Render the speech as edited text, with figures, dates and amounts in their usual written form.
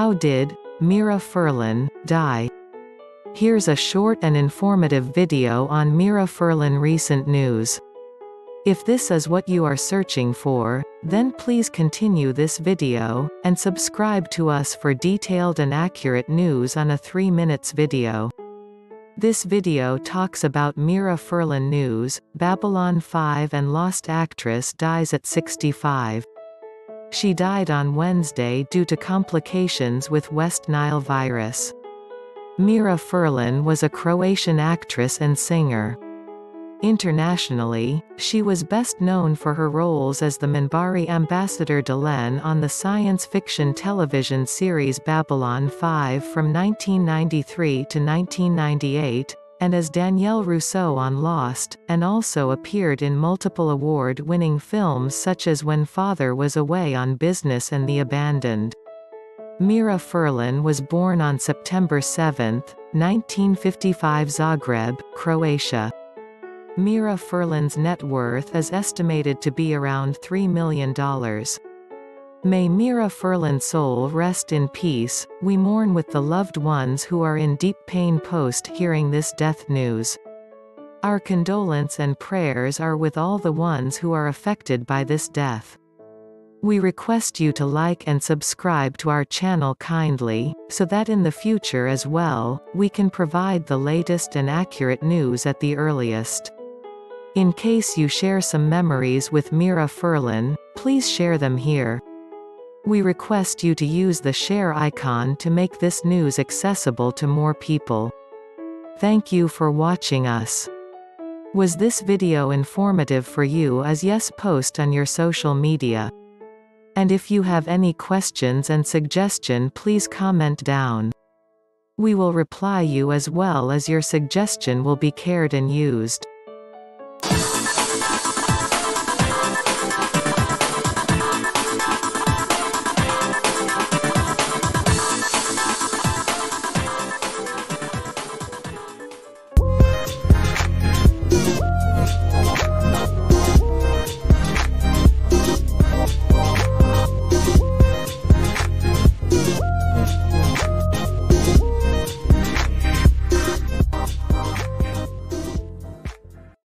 How did Mira Furlan die? Here's a short and informative video on Mira Furlan recent news. If this is what you are searching for, then please continue this video, and subscribe to us for detailed and accurate news on a 3 minutes video. This video talks about Mira Furlan news. Babylon 5 and Lost actress dies at 65. She died on Wednesday due to complications with West Nile virus. Mira Furlan was a Croatian actress and singer. Internationally, she was best known for her roles as the Minbari ambassador Delenn on the science fiction television series Babylon 5 from 1993 to 1998, and as Danielle Rousseau on Lost, and also appeared in multiple award-winning films such as When Father Was Away on Business and The Abandoned. Mira Furlan was born on September 7, 1955 Zagreb, Croatia. Mira Furlan's net worth is estimated to be around $3 million. May Mira Furlan's soul rest in peace. We mourn with the loved ones who are in deep pain post-hearing this death news. Our condolence and prayers are with all the ones who are affected by this death. We request you to like and subscribe to our channel kindly, so that in the future as well, we can provide the latest and accurate news at the earliest. In case you share some memories with Mira Furlan, please share them here. We request you to use the share icon to make this news accessible to more people. Thank you for watching us. Was this video informative for you? As yes, post on your social media. And if you have any questions and suggestion, please comment down. We will reply you as well as your suggestion will be cared and used.